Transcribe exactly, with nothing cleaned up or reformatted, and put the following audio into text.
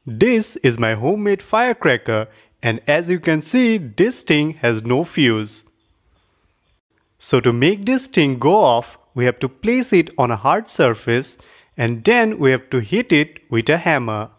This is my homemade firecracker, and as you can see, this thing has no fuse. So to make this thing go off, we have to place it on a hard surface and then we have to hit it with a hammer.